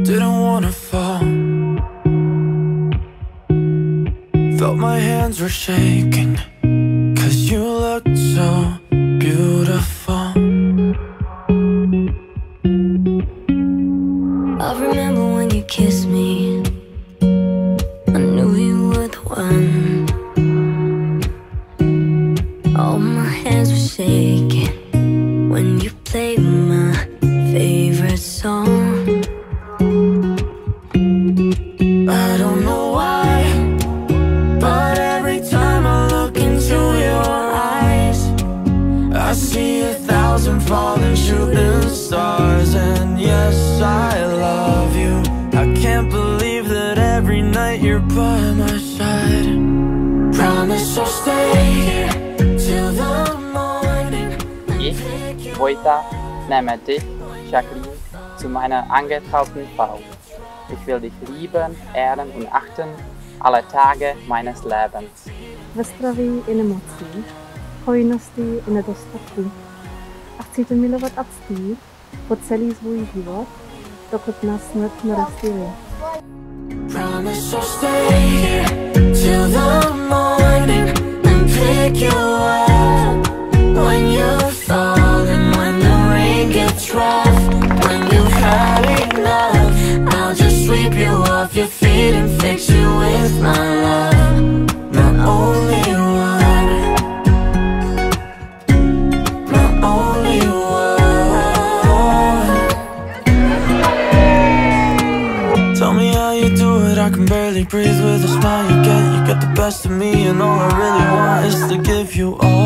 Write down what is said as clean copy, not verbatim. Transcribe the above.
didn't wanna fall. Felt my hands were shaking, 'cause you looked so beautiful. I remember when you kissed me, I knew you were the one. All my hands were shaking when you played my favorite song. I don't know why, but every time I look into your eyes, I see 1,000 falling shooting stars. And yes, I love you. I can't believe that every night you're by my side. Promise I'll stay here till the morning. Ich, Wojta, nehme dich, Jacqueline, zu meiner angetrauten Frau. Ich will dich lieben, ehren und achten alle Tage meines Lebens. Ve zdraví i nemocí, hojnosti i nedostatku. A chci tě milovat a ctít po celý svůj život, dokud nás smrt nerozdělí. Promise I'll stay here till the morning and pick you up when you're falling, when the rain gets rough, when you've had enough. I'll just sweep you off your feet and fix you with my love, my only one, my only one. Tell me how you do it, I can barely breathe with the smile you get. You get the best of me, and all I really want is to give you all